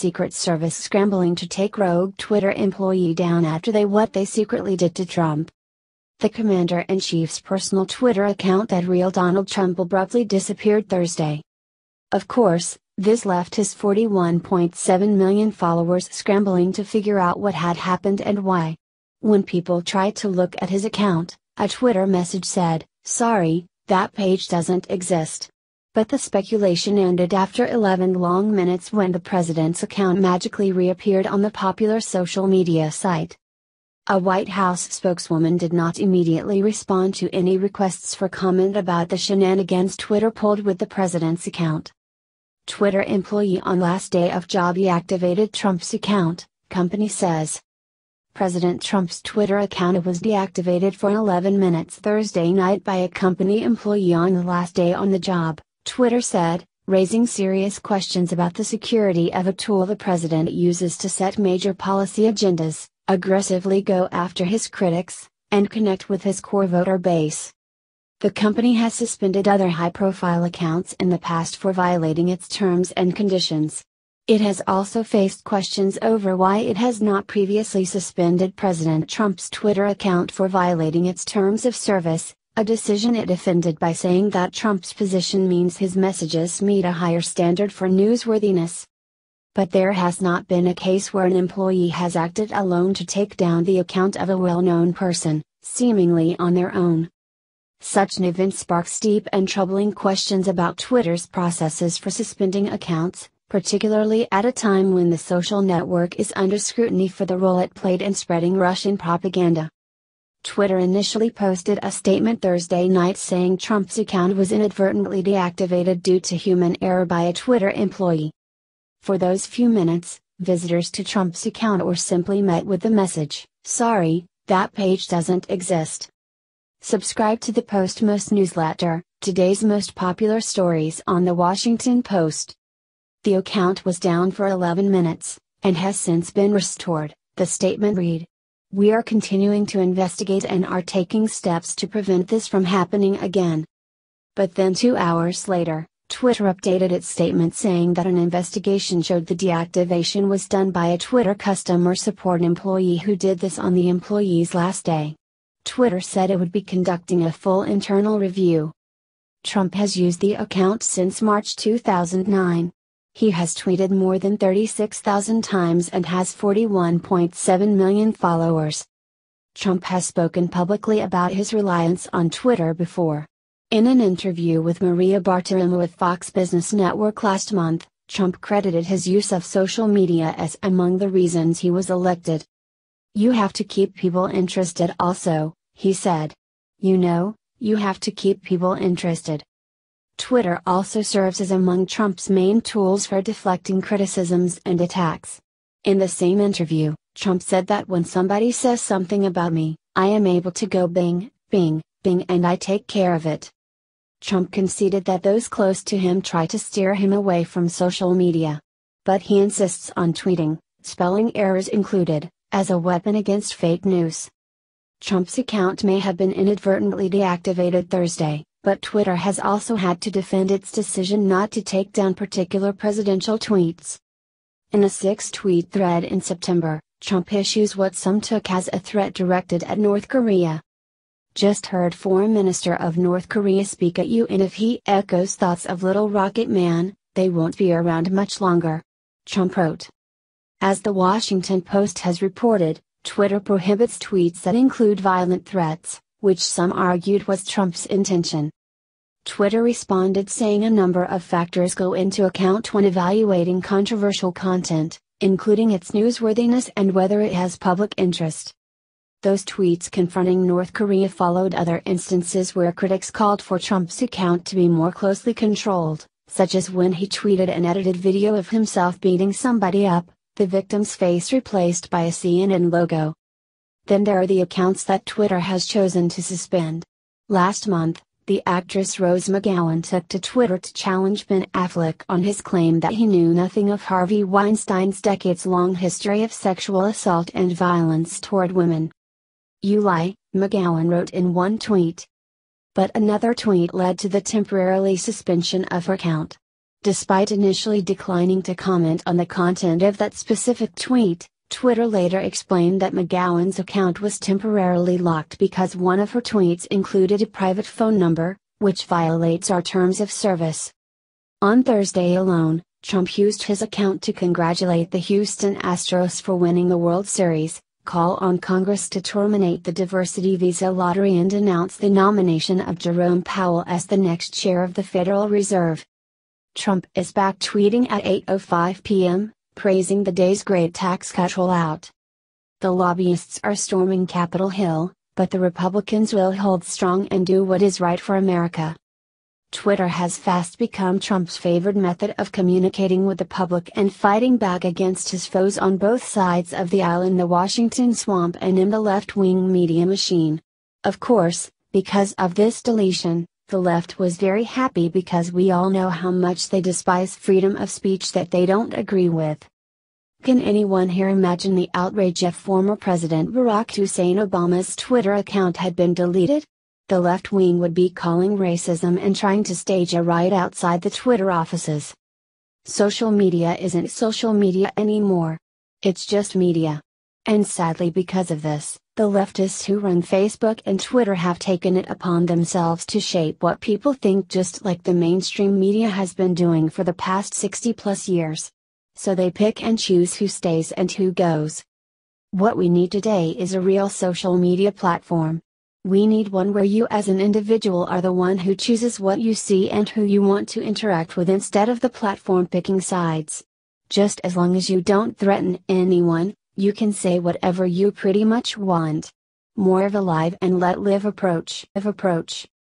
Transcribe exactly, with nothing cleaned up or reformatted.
Secret Service scrambling to take rogue Twitter employee down after they what they secretly did to Trump. The commander-in-chief's personal Twitter account that real Donald Trump abruptly disappeared Thursday. Of course, this left his forty-one point seven million followers scrambling to figure out what had happened and why. When people tried to look at his account, a Twitter message said, "Sorry, that page doesn't exist." But the speculation ended after eleven long minutes when the president's account magically reappeared on the popular social media site. A White House spokeswoman did not immediately respond to any requests for comment about the shenanigans Twitter pulled with the president's account. Twitter employee on last day of job deactivated Trump's account, company says. President Trump's Twitter account was deactivated for eleven minutes Thursday night by a company employee on the last day on the job, Twitter said, raising serious questions about the security of a tool the president uses to set major policy agendas, aggressively go after his critics, and connect with his core voter base. The company has suspended other high-profile accounts in the past for violating its terms and conditions. It has also faced questions over why it has not previously suspended President Trump's Twitter account for violating its terms of service, a decision it defended by saying that Trump's position means his messages meet a higher standard for newsworthiness. But there has not been a case where an employee has acted alone to take down the account of a well-known person, seemingly on their own. Such an event sparks deep and troubling questions about Twitter's processes for suspending accounts, particularly at a time when the social network is under scrutiny for the role it played in spreading Russian propaganda. Twitter initially posted a statement Thursday night saying Trump's account was inadvertently deactivated due to human error by a Twitter employee. For those few minutes, visitors to Trump's account were simply met with the message, "Sorry, that page doesn't exist." Subscribe to the Postmost newsletter, today's most popular stories on The Washington Post. The account was down for eleven minutes, and has since been restored, the statement read. "We are continuing to investigate and are taking steps to prevent this from happening again." But then two hours later, Twitter updated its statement saying that an investigation showed the deactivation was done by a Twitter customer support employee who did this on the employee's last day. Twitter said it would be conducting a full internal review. Trump has used the account since March two thousand nine. He has tweeted more than thirty-six thousand times and has forty-one point seven million followers. Trump has spoken publicly about his reliance on Twitter before. In an interview with Maria Bartiromo with Fox Business Network last month, Trump credited his use of social media as among the reasons he was elected. "You have to keep people interested also," he said. "You know, you have to keep people interested." Twitter also serves as among Trump's main tools for deflecting criticisms and attacks. In the same interview, Trump said that when somebody says something about me, I am able to go bing, bing, bing and I take care of it. Trump conceded that those close to him try to steer him away from social media. But he insists on tweeting, spelling errors included, as a weapon against fake news. Trump's account may have been inadvertently deactivated Thursday, but Twitter has also had to defend its decision not to take down particular presidential tweets. In a six-tweet thread in September, Trump issues what some took as a threat directed at North Korea. "Just heard Foreign Minister of North Korea speak at you, and if he echoes thoughts of Little Rocket Man, they won't be around much longer," Trump wrote. As The Washington Post has reported, Twitter prohibits tweets that include violent threats, which some argued was Trump's intention. Twitter responded saying a number of factors go into account when evaluating controversial content, including its newsworthiness and whether it has public interest. Those tweets confronting North Korea followed other instances where critics called for Trump's account to be more closely controlled, such as when he tweeted an edited video of himself beating somebody up, the victim's face replaced by a C N N logo. Then there are the accounts that Twitter has chosen to suspend. Last month, the actress Rose McGowan took to Twitter to challenge Ben Affleck on his claim that he knew nothing of Harvey Weinstein's decades-long history of sexual assault and violence toward women. "You lie," McGowan wrote in one tweet. But another tweet led to the temporarily suspension of her account. Despite initially declining to comment on the content of that specific tweet, Twitter later explained that McGowan's account was temporarily locked because one of her tweets included a private phone number, which violates our terms of service. On Thursday alone, Trump used his account to congratulate the Houston Astros for winning the World Series, call on Congress to terminate the diversity visa lottery, and announce the nomination of Jerome Powell as the next chair of the Federal Reserve. Trump is back tweeting at eight oh five p m, praising the day's great tax cut rollout. The lobbyists are storming Capitol Hill, but the Republicans will hold strong and do what is right for America. Twitter has fast become Trump's favored method of communicating with the public and fighting back against his foes on both sides of the aisle, in the Washington swamp and in the left-wing media machine. Of course, because of this deletion, the left was very happy, because we all know how much they despise freedom of speech that they don't agree with. Can anyone here imagine the outrage if former President Barack Hussein Obama's Twitter account had been deleted? The left wing would be calling racism and trying to stage a riot outside the Twitter offices. Social media isn't social media anymore. It's just media. And sadly, because of this, the leftists who run Facebook and Twitter have taken it upon themselves to shape what people think, just like the mainstream media has been doing for the past sixty plus years. So they pick and choose who stays and who goes. What we need today is a real social media platform. We need one where you as an individual are the one who chooses what you see and who you want to interact with, instead of the platform picking sides. Just as long as you don't threaten anyone, you can say whatever you pretty much want. More of a live and let live approach. Of approach.